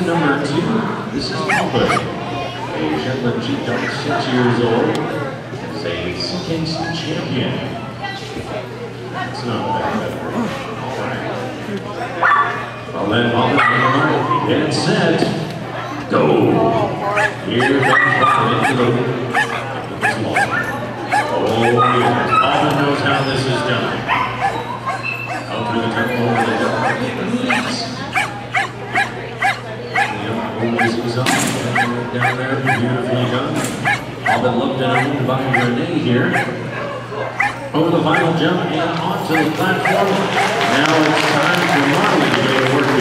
number 2, this is Poppet, a Shetland sheepdog, 6 years old. Is a CKC champion. That's not bad. All right. Well then, Poppet, get set, go. Here comes Poppet into the small. Oh yeah, Poppet knows how this is done. Out through the turn over the top. Down there, beautifully done. Poppet looked at owned by Renee here. Over the final jump and onto the platform. Now it's time for Marley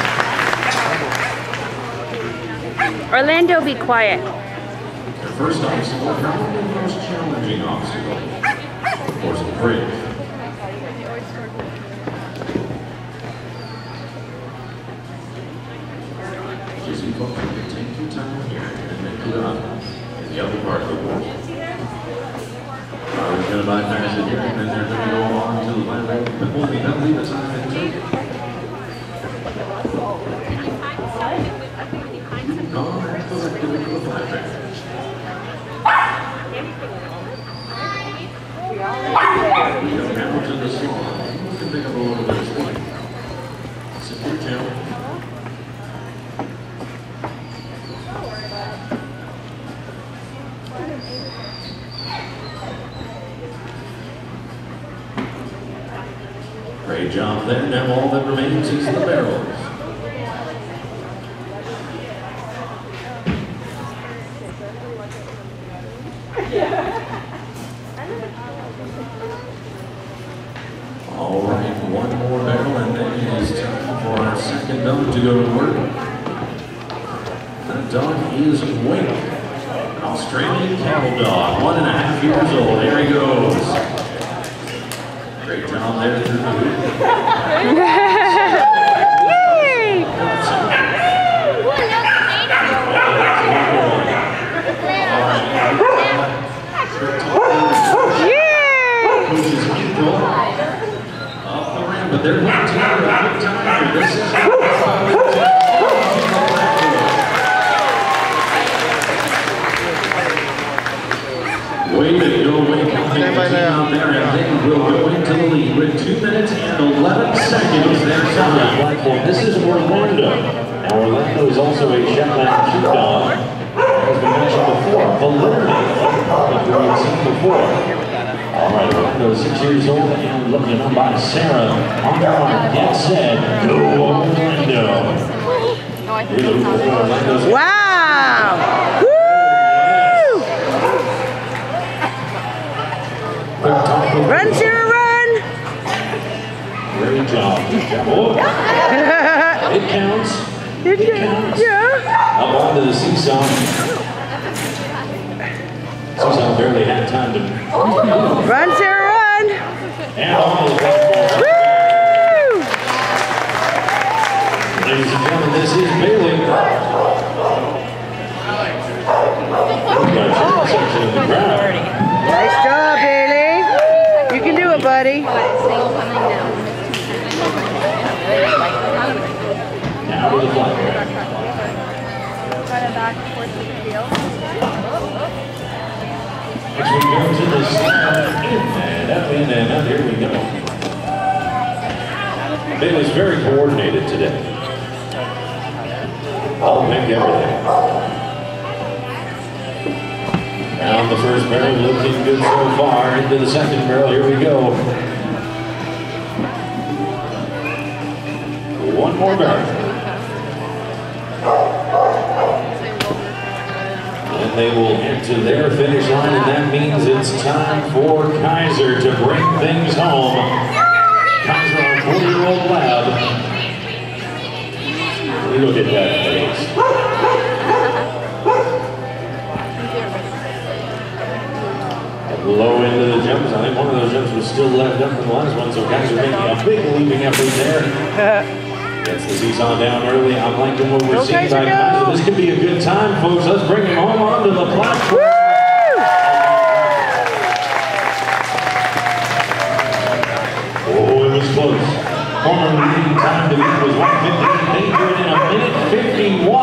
to go to work here. Orlando, be quiet. The first obstacle, probably the most challenging obstacle. Of course, the bridge. Take your time here and make it up in the other part of the wall. We're going to bypass it here and then they're going to go on to the land. But we'll leave the time in two. Oh, that's the flat track. We go down to the slot. We can pick up a little bit of speed. Sit your tail. Great job there. Now all that remains is the barrels. All right, one more barrel and then it is time for our second dog to go to work. That dog is Wink, an Australian cattle dog, 1.5 years old. There he goes. Great job there through the hoop. Yay! Pushes Hinkle off the ramp, but they're putting together a good time here. This is way to go, Wink. Out there, and they will go into the lead with 2 minutes and 11 seconds. Their time. This is Orlando. Now Orlando is also a Shetland sheepdog. As we mentioned before, validity that we had seen before. All right, Orlando is 6 years old and looking up by Sara. On the mark, get set, go Orlando. Wow! Woo! Run, Sara, run! Great job. Oh. It counts. It counts. Yeah. Up onto the seesaw. Seesaw barely had time to run, Sara, run! And on the platform. Woo! Ladies and gentlemen, this is Bailey. Section of the ground. Nice job, Bailey. You can do it, buddy. Now to the platform. As we go to the side, in and up, here we go. Bailey's very coordinated today. I'll pick everything. Down the first barrel, looking good so far. Into the second barrel, here we go. One more barrel. And they will enter their finish line, and that means it's time for Kaiser to bring things home. Kaiser, our 40-year-old lab. Look at that face. Low into the jumps. I think one of those jumps was still left up from the last one, so Kaiser making a big leaping effort there. Gets the seesaw down early. I'm liking what we're seeing by Kaiser. This could be a good time, folks. Let's bring him home onto the platform. Oh, it was close. Former leading time to beat was 1:58. They do it in 1:51.